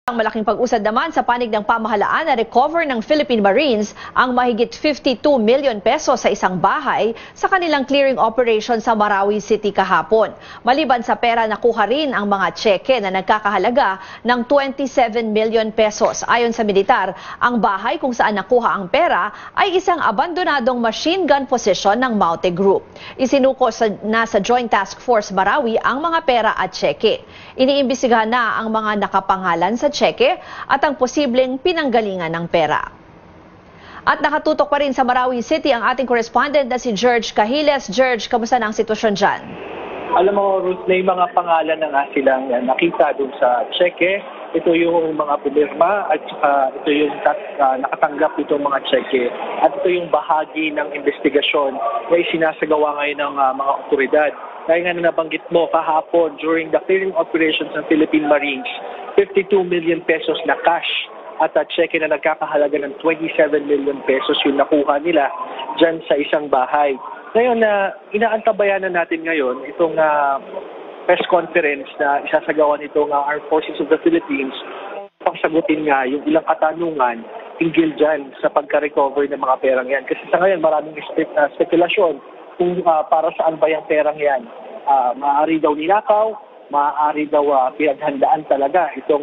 Ang malaking pag-usad naman sa panig ng pamahalaan na recover ng Philippine Marines ang mahigit 52 million pesos sa isang bahay sa kanilang clearing operation sa Marawi City kahapon. Maliban sa pera, nakuha rin ang mga tseke na nagkakahalaga ng 27 million pesos. Ayon sa militar, ang bahay kung saan nakuha ang pera ay isang abandonadong machine gun position ng Maute Group. Isinuko na sa Joint Task Force Marawi ang mga pera at tseke. Iniimbestigahan na ang mga nakapangalan sa tseke at ang posibleng pinanggalingan ng pera. At nakatutok pa rin sa Marawi City ang ating correspondent na si George Cahiles. George, kamusta na ang sitwasyon dyan? Alam mo, Ruth, may mga pangalan na nga silang nakita doon sa tseke. Ito yung mga pumirma at ito yung nakatanggap itong mga tseke. At ito yung bahagi ng investigasyon na isinasagawa ngayon ng mga otoridad. Kaya nga na nabanggit mo kahapon during the clearing operations ng Philippine Marines, 52 million pesos na cash at tseke na nagkakahalaga ng 27 million pesos yung nakuha nila dyan sa isang bahay. Ngayon na inaantabayan na natin ngayon itong press conference na isasagawan itong Armed Forces of the Philippines pagsagutin nga yung ilang katanungan hinggil dyan sa pagka-recover ng mga perang yan. Kasi sa ngayon maraming spekulasyon kung para saan ba yung perang yan. Maaari daw ninakaw, maaari daw pinaghandaan talaga itong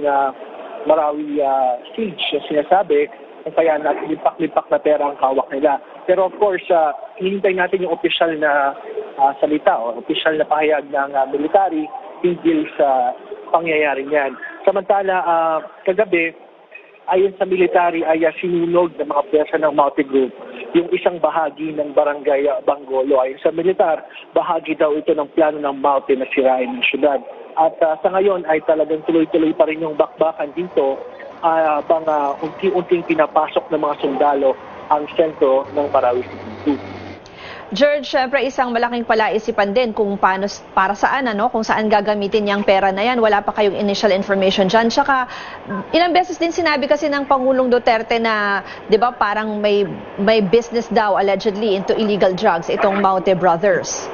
Marawi siege na sinasabi kung kaya natin limpak-limpak na pera ang hawak nila. Pero of course, hinihintay natin yung official na salita o official na pahayag ng military hinggil sa pangyayari niyan. Samantala, kagabi, ayon sa military ay sinunog ng mga pwersa ng Maute Group yung isang bahagi ng barangay Bangolo. Ayon sa militar, bahagi daw ito ng plano ng Maute na sirain ng syudad. At sa ngayon ay talagang tuloy-tuloy pa rin yung bakbakan dito habang unti-unting pinapasok ng mga sundalo ang sentro ng Marawi City. George, syempre isang malaking palaisipan din kung paano, para saan, kung saan gagamitin niyang pera na yan. Wala pa kayong initial information dyan. Tsaka ilang beses din sinabi kasi ng Pangulong Duterte na, di ba, parang may business daw allegedly into illegal drugs itong Maute Brothers.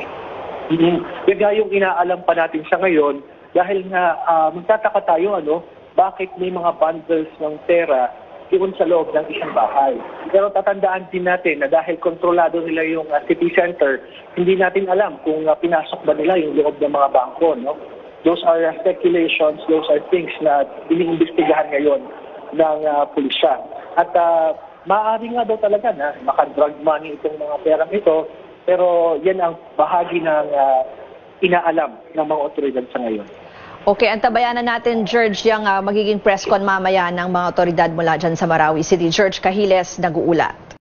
Yan nga yung inaalam pa natin sa ngayon dahil nga magtataka tayo, bakit may mga bundles ng pera doon sa loob ng isang bahay. Pero tatandaan din natin na dahil kontrolado nila yung city center, hindi natin alam kung pinasok ba nila yung loob ng mga bangko. Those are speculations, those are things na iniimbestigahan ngayon ng pulisya. At maaari nga daw talaga na maka-drug money itong mga perang ito, pero yan ang bahagi ng inaalam ng mga otoridad sa ngayon. Okay, antabayan na natin, George, yung magiging press con mamaya ng mga otoridad mula dyan sa Marawi City. George Cahiles, nag-uulat.